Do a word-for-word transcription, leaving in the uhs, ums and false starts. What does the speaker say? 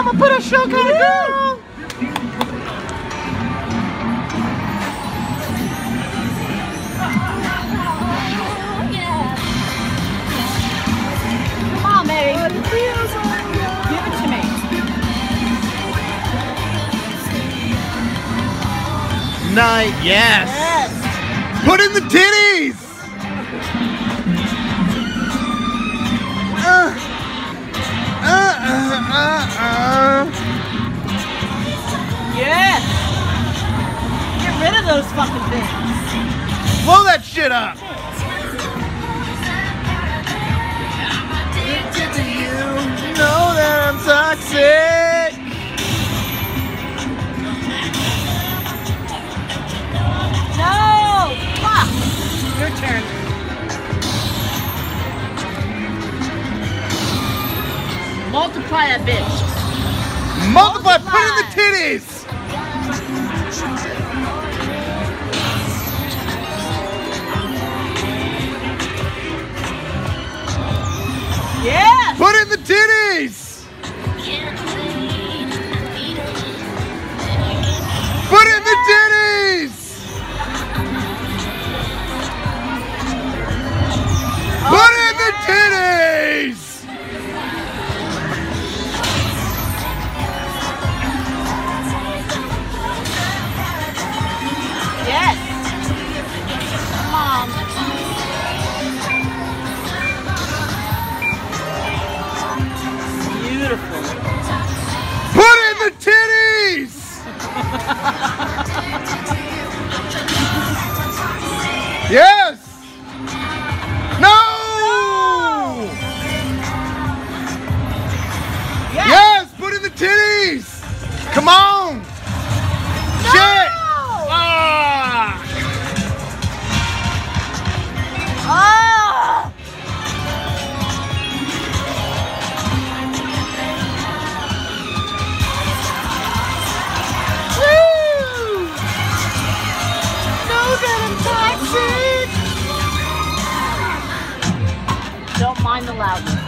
I'ma put a show kind of girl. Come on, baby. Give it to me. Night, yes. Yes. Put in the titties. Uh, uh, uh, uh, uh. Yes. Get rid of those fucking things. Blow that shit up. You know that I'm toxic. No. Fuck. Your turn. Multiply that bitch. Multiply, put in the titties. Yes. Put in the titties. Put in the titties. Put in the titties. Yes. Come on. Beautiful. Put in the titties. Yes. No. Yes. Yes. Put in the titties. Come on. No. Shit. Ah. Oh. Woo. Know that I'm toxic. Don't mind the loudness.